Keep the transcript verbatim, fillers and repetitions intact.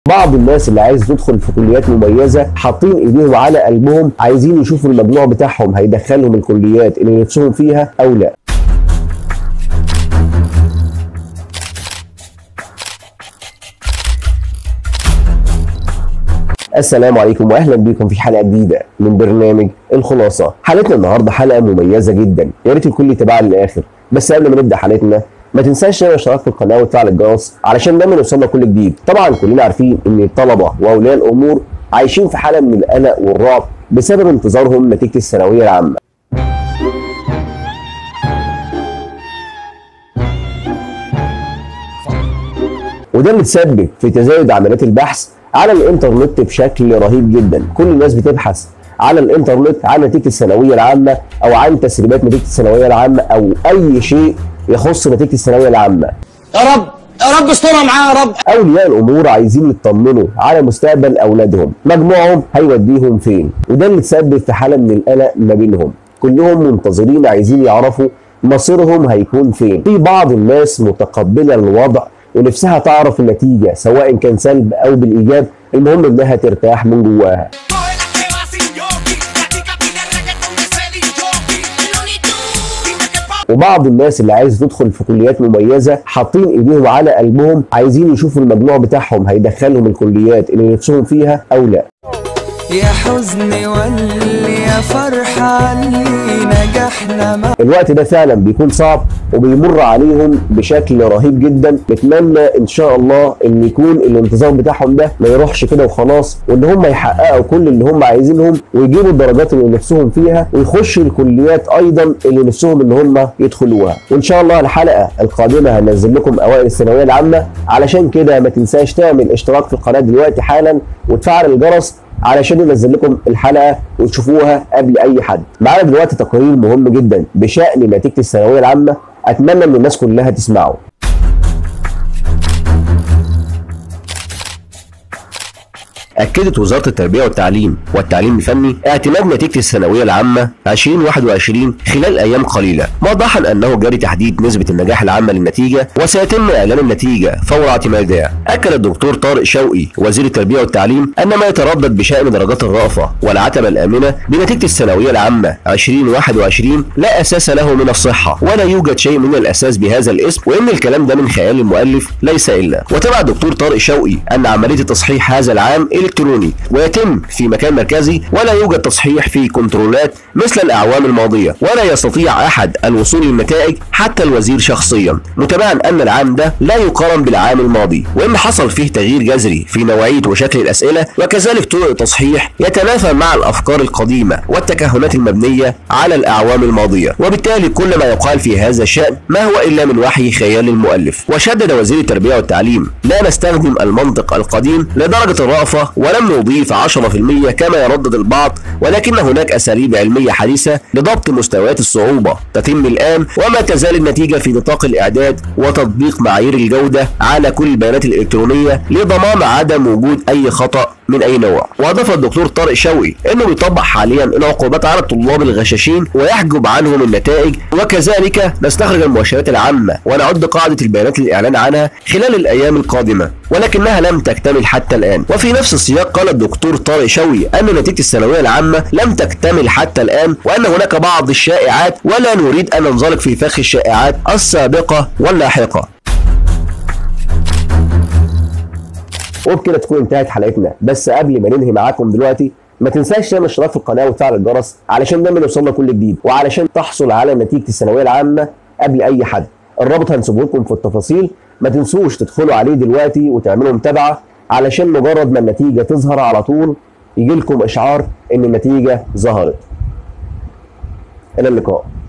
بعض الناس اللي عايز تدخل في كليات مميزه حاطين ايديهم على قلبهم، عايزين يشوفوا المجموع بتاعهم هيدخلهم الكليات اللي نفسهم فيها او لا. السلام عليكم واهلا بكم في حلقه جديده من برنامج الخلاصه. حلقتنا النهارده حلقه مميزه جدا، يا ريت الكل يتابعها للاخر. بس قبل ما نبدا حلقتنا ما تنساش تعمل اشتراك في القناه وتفعل الجرس علشان دايما يوصلنا كل جديد. طبعا كلنا عارفين ان الطلبه واولياء الامور عايشين في حاله من القلق والرعب بسبب انتظارهم نتيجه الثانويه العامه. وده متسبب في تزايد عمليات البحث على الانترنت بشكل رهيب جدا. كل الناس بتبحث على الانترنت عن نتيجه الثانويه العامه او عن تسريبات نتيجه الثانويه العامه او اي شيء يخص نتيجه الثانويه العامه. يا رب يا رب استرها معاه يا رب. اولياء الامور عايزين يطمنوا على مستقبل اولادهم، مجموعهم هيوديهم فين، وده اللي تسبب في حاله من القلق ما بينهم. كلهم منتظرين عايزين يعرفوا مصيرهم هيكون فين. في بعض الناس متقبله الوضع ونفسها تعرف النتيجه سواء كان سلب او بالايجاب، المهم انها ترتاح من جواها. وبعض الناس اللي عايز تدخل في كليات مميزه حاطين ايديهم على قلبهم، عايزين يشوفوا المجموع بتاعهم هيدخلهم الكليات اللي نفسهم فيها او لا. يا حزني واللي يا فرحة اللي نجحنا ما. الوقت ده فعلا بيكون صعب وبيمر عليهم بشكل رهيب جدا. نتمنى ان شاء الله ان يكون الانتظار بتاعهم ده ما يروحش كده وخلاص، وان هم يحققوا كل اللي هم عايزينهم ويجيبوا الدرجات اللي نفسهم فيها ويخشوا الكليات ايضا اللي نفسهم ان هم يدخلوها. وان شاء الله الحلقه القادمه هنزل لكم اوائل الثانويه العامه، علشان كده ما تنساش تعمل اشتراك في القناه دلوقتي حالا وتفعل الجرس علشان ينزل لكم الحلقه وتشوفوها قبل اي حد. معانا دلوقتي تقرير مهم جدا بشان نتيجه الثانويه العامه، اتمنى ان الناس كلها تسمعه. أكدت وزارة التربية والتعليم والتعليم الفني اعتماد نتيجة الثانوية العامة ألفين وواحد وعشرين خلال أيام قليلة، موضحا أنه جاري تحديد نسبة النجاح العامة للنتيجة وسيتم إعلان النتيجة فور اعتمادها. أكد الدكتور طارق شوقي وزير التربية والتعليم أن ما يتردد بشأن درجات الرأفة والعتبة الآمنة بنتيجة الثانوية العامة ألفين وواحد وعشرين لا أساس له من الصحة، ولا يوجد شيء من الأساس بهذا الاسم، وإن الكلام ده من خيال المؤلف ليس إلا. وتبع الدكتور طارق شوقي أن عملية تصحيح هذا العام إلكتروني ويتم في مكان مركزي، ولا يوجد تصحيح في كنترولات مثل الأعوام الماضية، ولا يستطيع أحد الوصول للنتائج حتى الوزير شخصيا، متابعا أن العام ده لا يقارن بالعام الماضي، وإن حصل فيه تغيير جذري في نوعية وشكل الأسئلة، وكذلك طرق التصحيح يتنافى مع الأفكار القديمة والتكهنات المبنية على الأعوام الماضية، وبالتالي كل ما يقال في هذا الشأن ما هو إلا من وحي خيال المؤلف. وشدد وزير التربية والتعليم: لا نستخدم المنطق القديم لدرجة الرأفة ولم نضيف عشرة بالمئة كما يردد البعض، ولكن هناك أساليب علمية حديثة لضبط مستويات الصعوبة تتم الآن، وما تزال النتيجة في نطاق الإعداد وتطبيق معايير الجودة على كل البيانات الإلكترونية لضمان عدم وجود أي خطأ من أي نوع. وأضاف الدكتور طارق شوقي أنه بيطبق حاليا العقوبات على الطلاب الغشاشين ويحجب عنهم النتائج، وكذلك نستخرج المؤشرات العامة ونعد قاعدة البيانات للإعلان عنها خلال الأيام القادمة، ولكنها لم تكتمل حتى الآن. وفي نفس السياق قال الدكتور طارق شوقي أن نتيجة الثانوية العامة لم تكتمل حتى الآن، وأن هناك بعض الشائعات ولا نريد أن ننزلق في فخ الشائعات السابقة واللاحقة. وبكده تكون انتهت حلقتنا. بس قبل ما ننهي معاكم دلوقتي ما تنساش تعمل اشتراك في القناه وتفعل الجرس علشان دايما يوصلنا كل جديد، وعلشان تحصل على نتيجه الثانويه العامه قبل اي حد. الرابط هنسيبه لكم في التفاصيل، ما تنسوش تدخلوا عليه دلوقتي وتعملوا متابعه علشان مجرد ما النتيجه تظهر على طول يجي لكم اشعار ان النتيجه ظهرت. الى اللقاء.